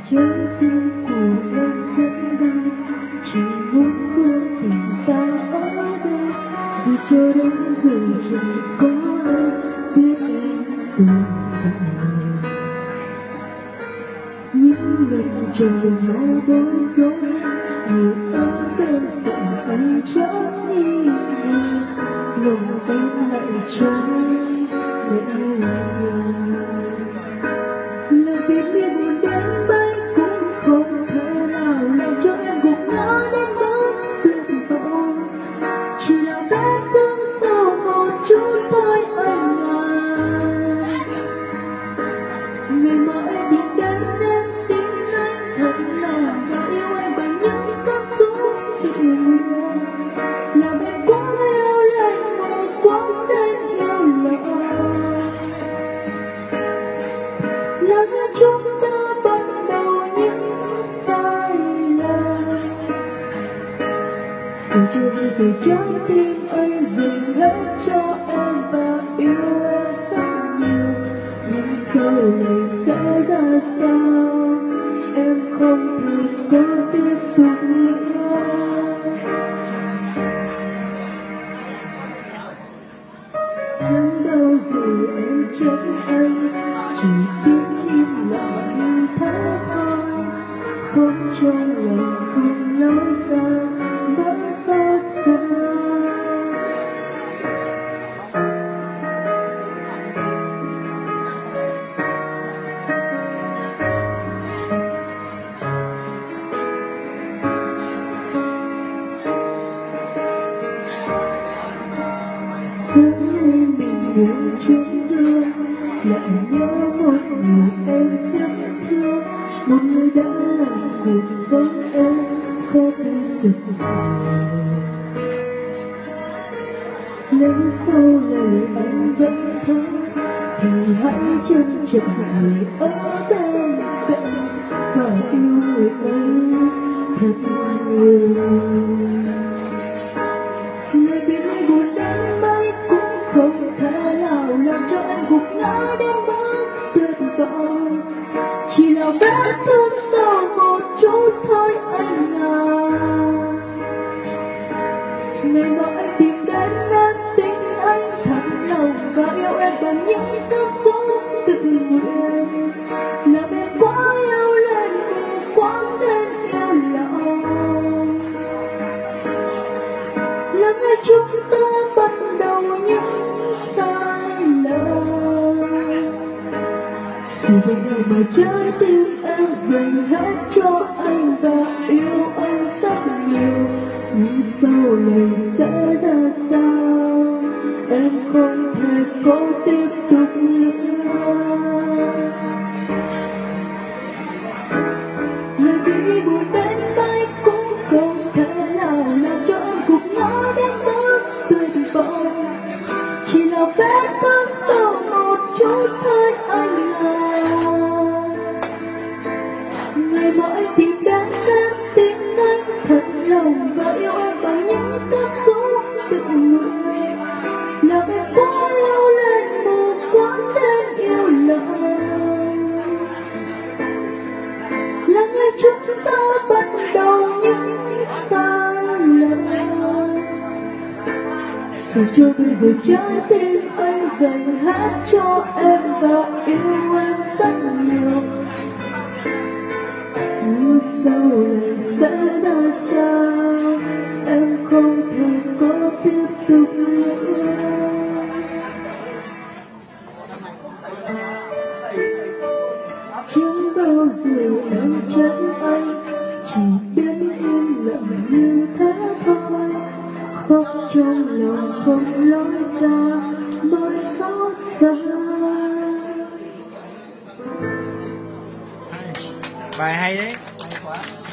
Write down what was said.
trái tim của em rất đau, chỉ muốn quên tình ta ở đây, vì cho đến giờ chẳng có ai biết em từ nào. Những lần trời máu bối rối, người ở bên cạnh anh chẳng đi lòng em lại trái để lời biệt ly buồn đến mấy cũng không thể nào làm cho em gục ngã đến mức tuyệt vọng, chỉ là vết thương sau một chút thôi anh à. Người mà em tìm đến em tin anh thật lòng và yêu em bằng những cảm xúc tự nguyện, làm em quá yêu lên một quãng đến yêu lòng. Là ngày chúng ta bắt đầu những sai lầm, rồi chưa đi về trái tim anh dành hết cho em và yêu em rất nhiều. Nhưng sau này sẽ ra sao em không thể có tiếp tục nữa. Chẳng bao giờ em trách anh, chỉ biết im lặng như thế thôi, không trong lòng không nói ra nỗi xót xa. Sáng nay mình ngồi trên đường, lại nhớ một người em rất thương, một người đã làm cuộc sống em khó thể dừng lại. Nếu sau này anh vẫn thấy thì hãy trân trọng người ở bên cạnh và yêu người ấy thật nhiều. Người bị ly buồn đến mấy cũng không thể nào làm cho em gục ngã đến mức tuyệt vọng, chỉ là vết thương sau một chút thôi anh à. Ngày mà anh tìm đến em tin anh thật lòng và yêu em bằng những cảm xúc tự nguyện, làm em quá yêu lên cùng quãng đến yêu lòng. Là ngày chúng ta bắt đầu những sai lầm, sự việc này mà trái tim em dành hết cho anh và yêu anh rất nhiều. Nhưng sau này sẽ ra sao em không thể có tiếp tục nữa. Lời bị buồn đến mấy cũng không thể nào làm cho em gục ngã đến mức tuyệt vọng, chỉ là vết thương sau một chút thôi anh à. Ngày mà anh tìm đến em tin anh thật lòng và yêu em bằng những cảm xúc tự nguyện, làm em quá yêu lên một quãng đến yêu lòng. Là ngày chúng ta bắt đầu những sai lầm, rồi cho bây giờ trái tim anh dành hết cho em và yêu em rất nhiều. Nhưng sau này sẽ ra sao em không thể có tiếp tục nữa. Chẳng bao giờ em trách anh, chỉ biết im lặng như thế thôi, khóc trong lòng không nói ra nỗi xót xa. Bài hay đấy, hay quá.